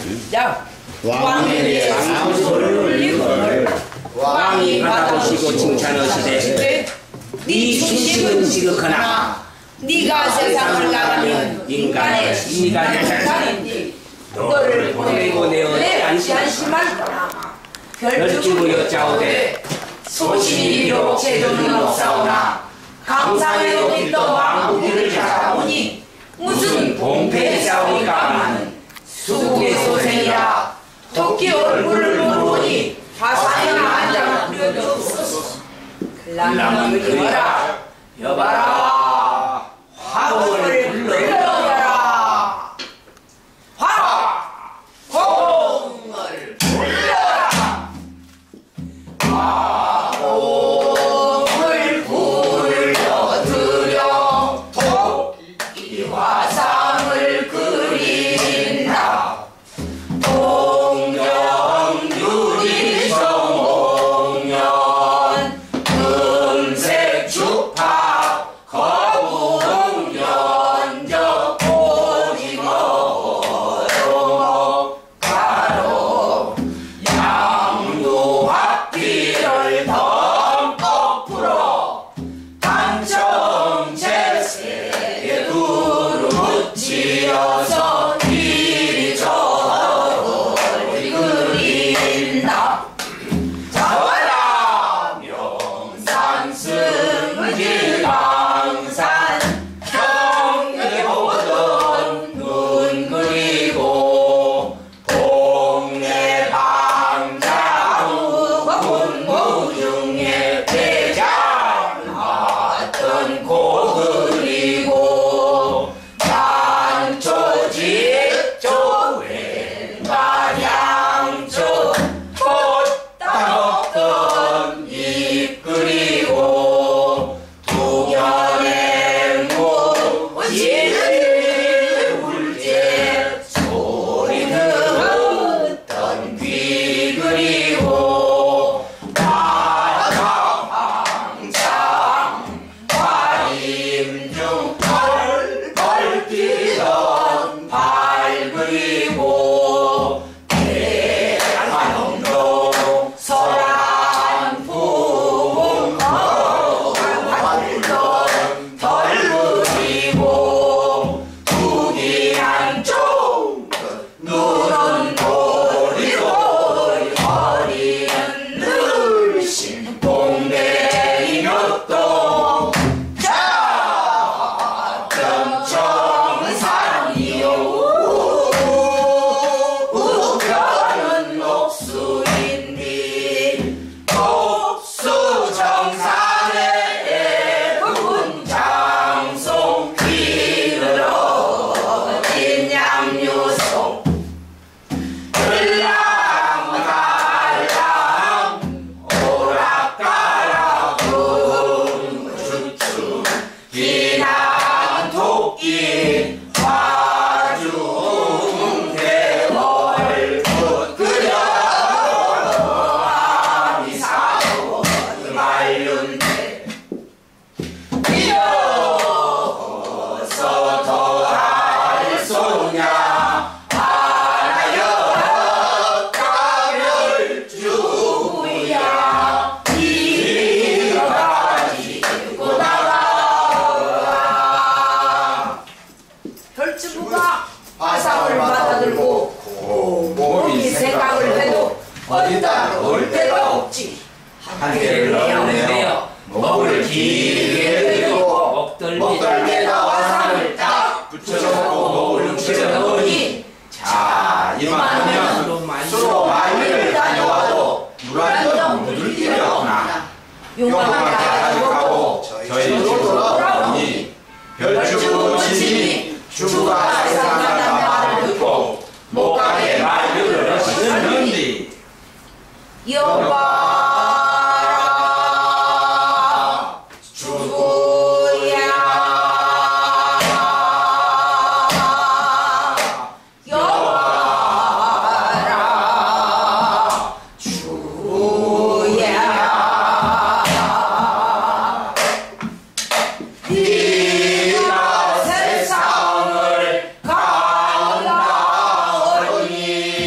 자, 왕의 상소를 울리거늘 왕이 받아보시고 칭찬하시되 네 주식은 지극하나 네가 세상을 나가면 인간의 심리가 대상인지 너를 보내고 내 안심하리라. 별주고 여짜오되 소신이 비록 제도는 없사오나 강상에도 빛도 왕국을 찾아오니 무슨 봉패 싸우니까 하는 수국의 소생이라 토끼 얼굴을 모르니 화산이나 한장을 부려주옵소서. 글랑을 그리워라 여봐라 화공을 불러라 화공을 불러라 화공을 불러드려 토끼 화상을 그린다 동경 유리성홍연 금색 주파 거북 연적 오징어로 바로 양도화피를 덤뻑 풀어 단청채에 두루 묻히어서 이리 저리 그린다. 자와라 명산 승지 강산 경계보던 눈 그리고 동네 방자후 군무 중에 대장하던 고 그리고 단초지조 왼바양초 꽃 따먹던 입 그리고 두견의 무지를 울제 소리 듣던 귀 그리고 화장장 화임중 펄펄 뛰던 발 그리고 대한민국 서란 부흥 활동 덜 그리고 두기한 쪽 눈은 보리고 허리는 늘신 동대이 몇동 작은 정산이요 우겨는 녹수인디 녹수 정산에 군 장송 길을 얻은 양유송 들랑달랑 오락가락 춤추 기난 토끼 화중 대월 굿그려 아미 사고 말륜대 이어서 더할 소냐 하나여 가별주야 이가 지고 나가 혈주부가 화상을 받아들고 곰곰이 생각을 해도 어디다 놓을 데가 없지. 한개를 넣는데요 먹을 길게 들고 먹덜미에다 화상을 딱 붙여놓고 먹을 훔쳐놓으니 자 이만하면 수로 많이를 다녀와도 물 한 점 묻을 길이 없나. 용감하게 하고 저희 집으로 돌아오니 별주부 친이 주부가 세상 간다는 말을 듣고 못 가게 말들을 하시는디 여봐라 주부야 여봐라 주부야 네가 세상을 간다오니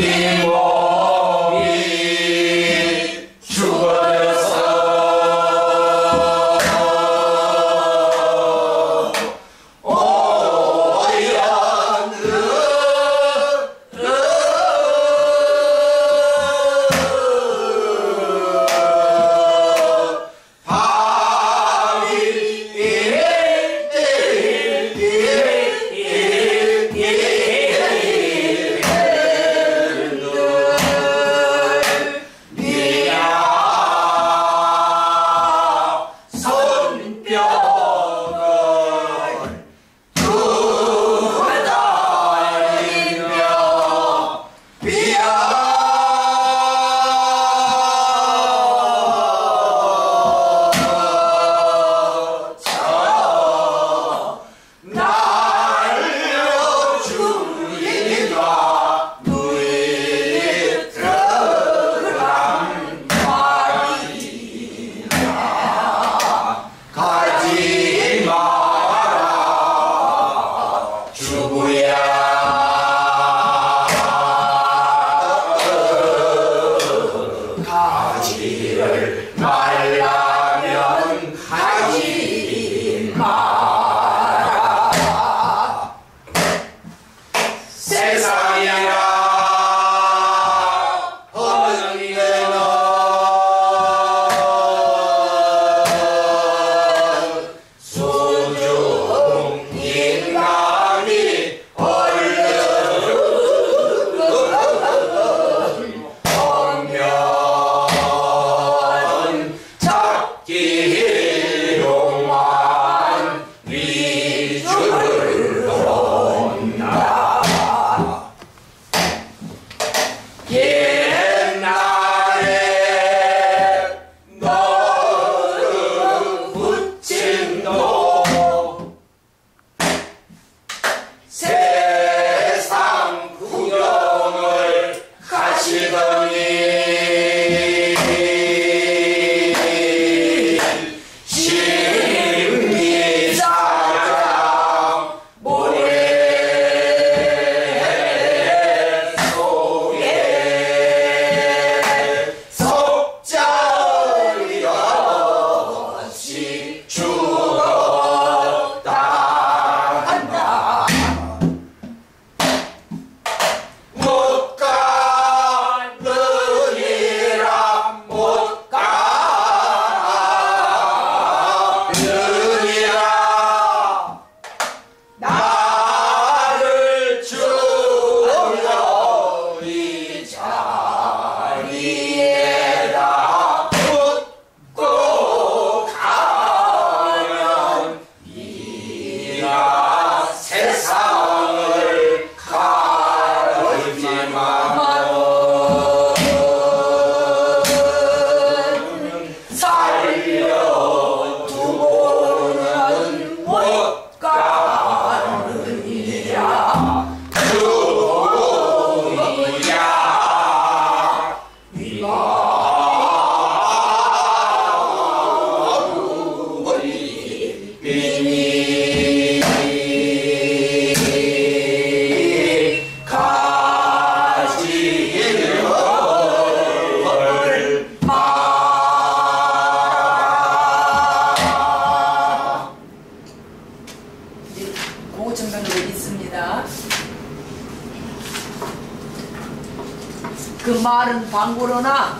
그 말은 방구로나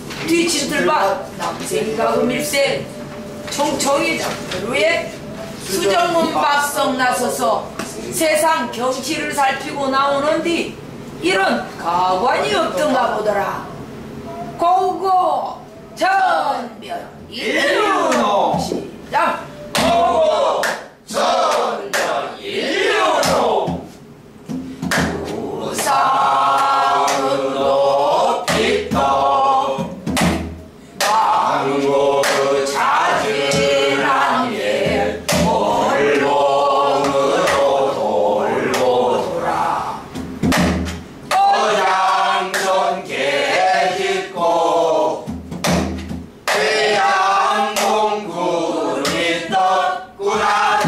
뒤친들밭 남생이가 음일세 총총이 장터루에 수정문 박성 나서서 세상 경치를 살피고 나오는 뒤 이런 가관이 없던가 보더라. 고고 전면 일륜 시작. 고고 전면 일륜 우상은 높이 떠 망고 자진한 예 돌롱으로 돌고 돌아 어양전 개짓고 대양동군이 떴구나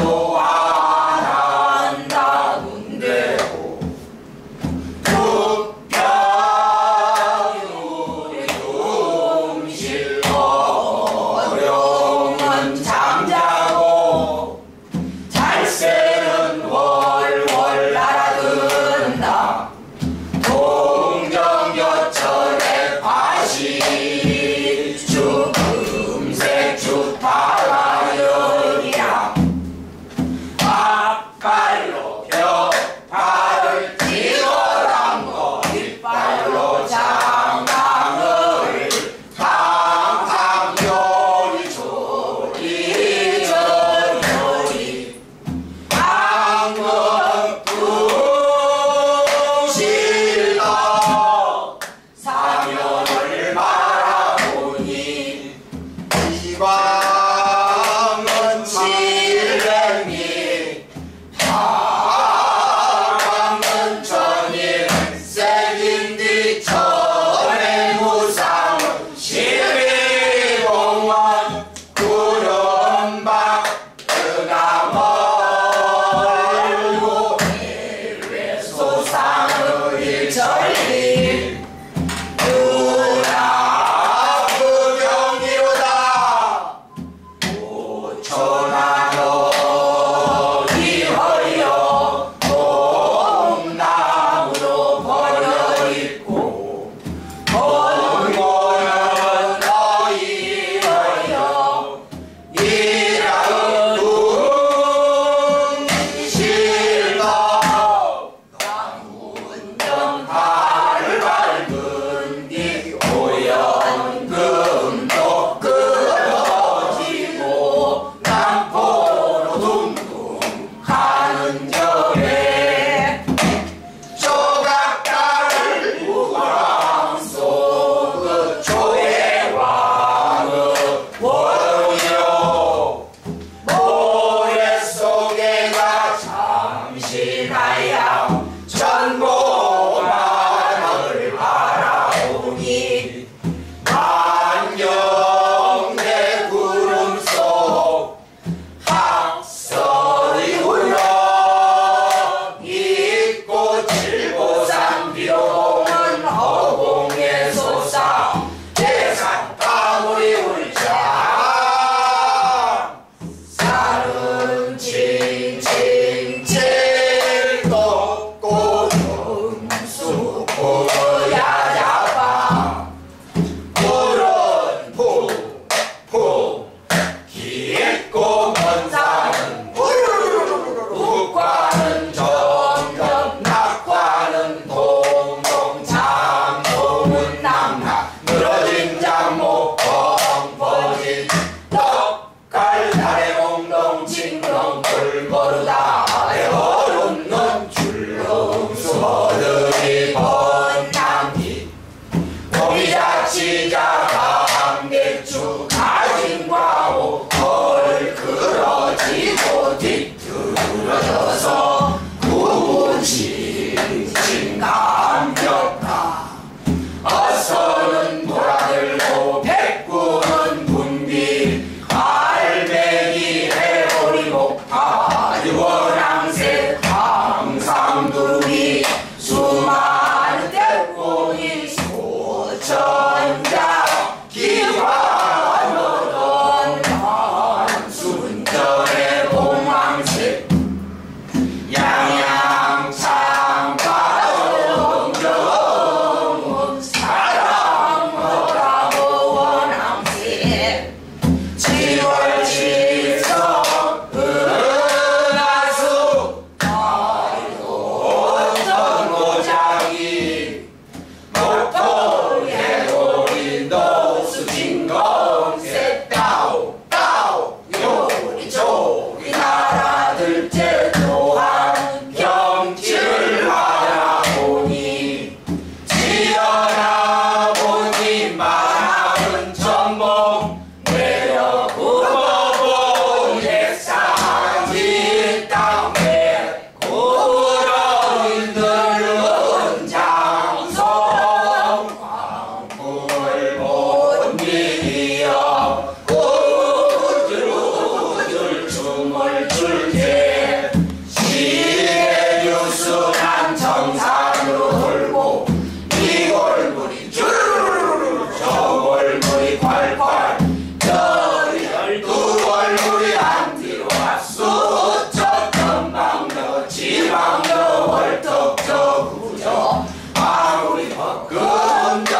금자